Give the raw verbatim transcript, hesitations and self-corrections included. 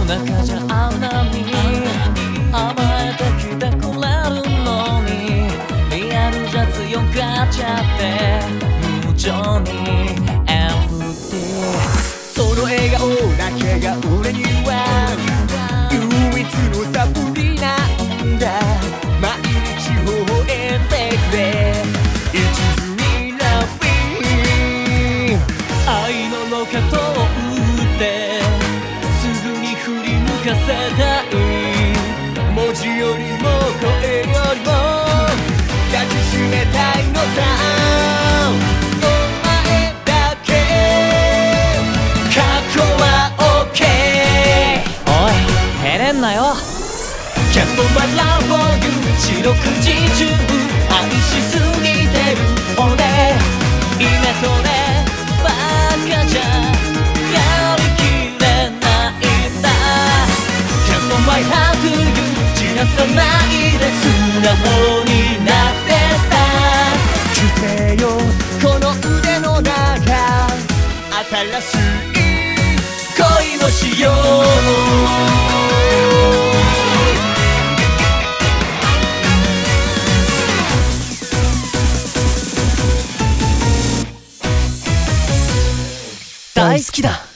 中じゃあんなに甘えてきてくれるのに、リアルじゃ強がっちゃって無情にエンプティ。その笑顔だけが俺には唯一のサプリなんだ。毎日微笑んでくれ一途にラビー。愛のロケットを打ってすぐに振り向かせたい。文字よりも声よりも抱きしめたいのさ。お前だけ過去は OK。 おい照れんなよ。 Can't stop my love for you。 四六時中愛しすぎてる俺。夢とねバカじゃやりきれないんだ。 Can't stop my heart to you。 散らさないで素直になってさ。来てよこの腕の中、新しい恋をしよう。大好きだ。